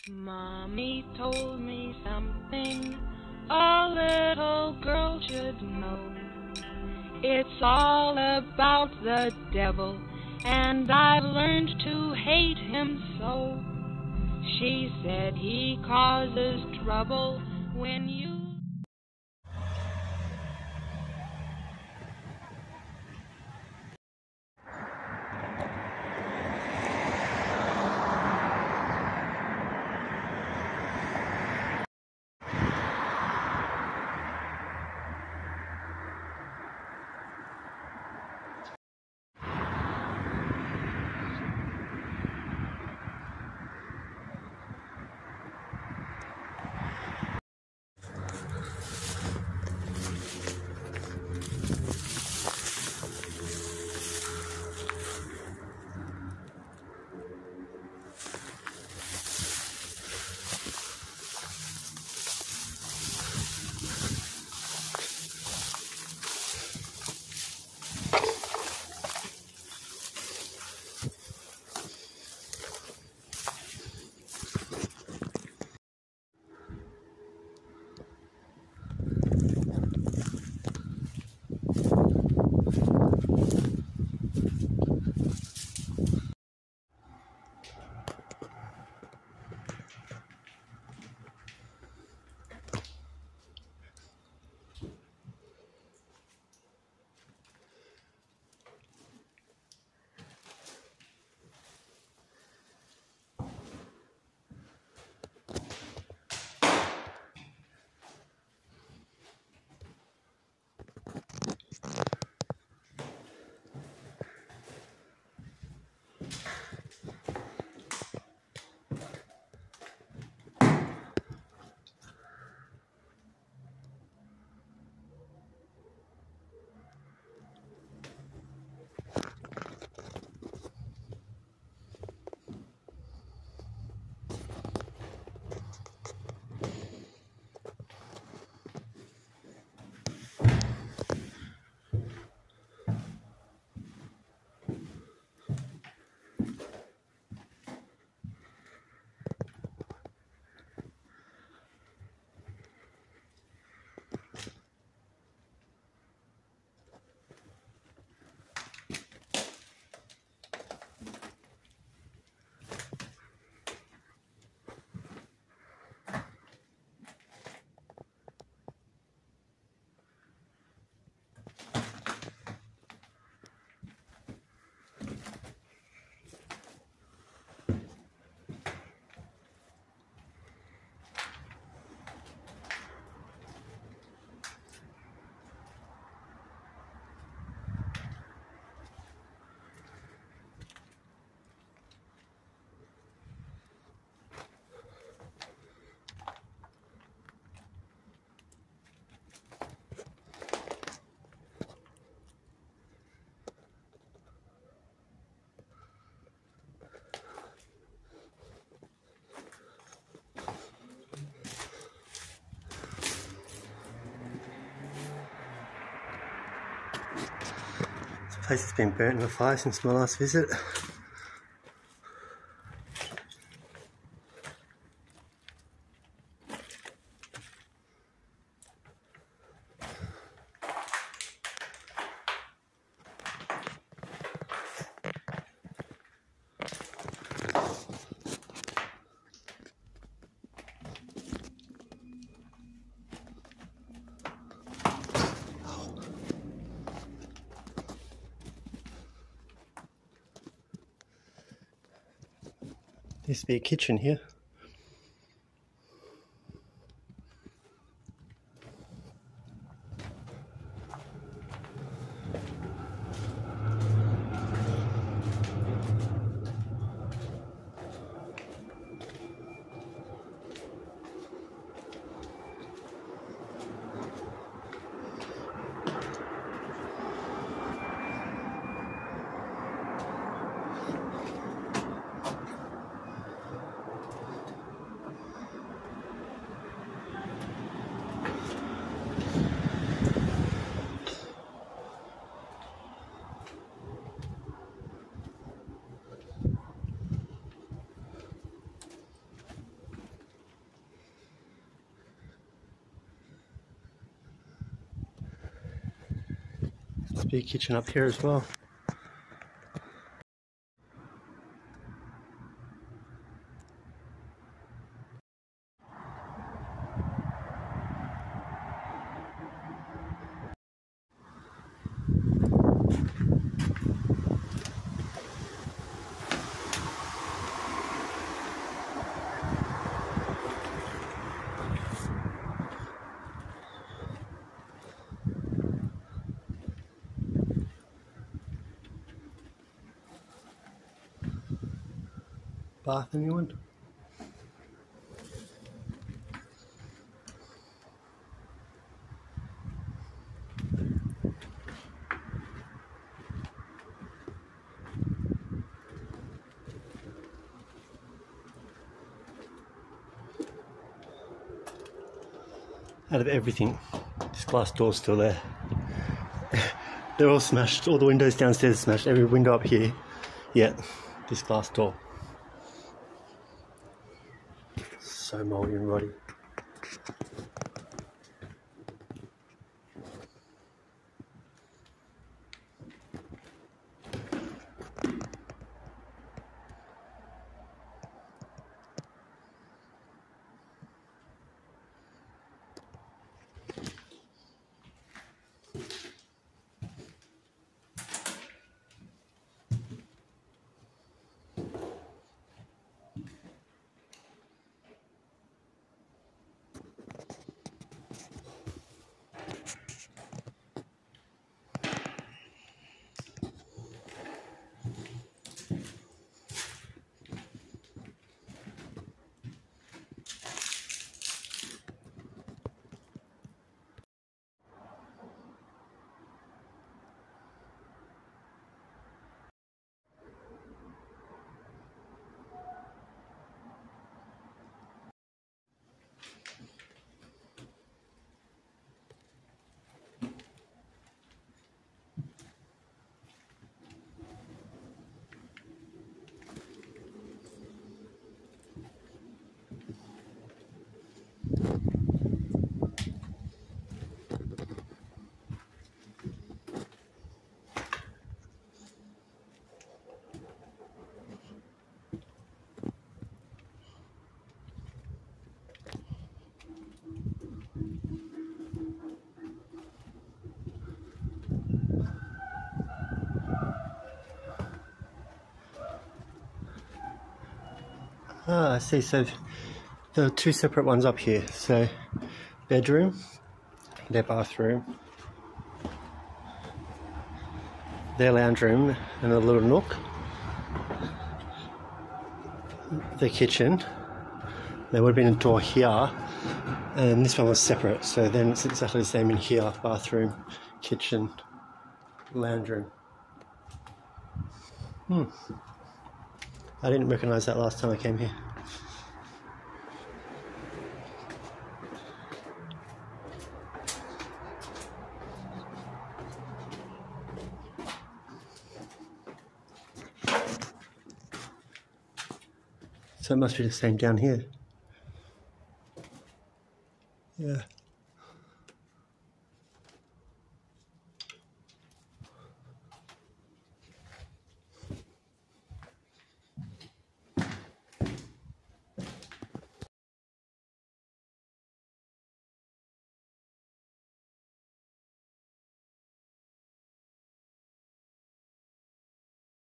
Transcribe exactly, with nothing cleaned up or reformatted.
Mommy told me something a little girl should know. It's all about the devil, and I've learned to hate him so. She said he causes trouble when you... This place has been burnt in a fire since my last visit. There used to be a kitchen here. Big kitchen up here as well. Bath, anyone? Out of everything, this glass door's still there. They're all smashed, all the windows downstairs are smashed, every window up here. Yeah, this glass door. So mouldy and rotty. Ah, I see. So there are two separate ones up here. So bedroom, their bathroom, their lounge room, and a little nook. The kitchen. There would have been a door here, and this one was separate. So then it's exactly the same in here: bathroom, kitchen, lounge room. Hmm. I didn't recognise that last time I came here. So it must be the same down here. Yeah.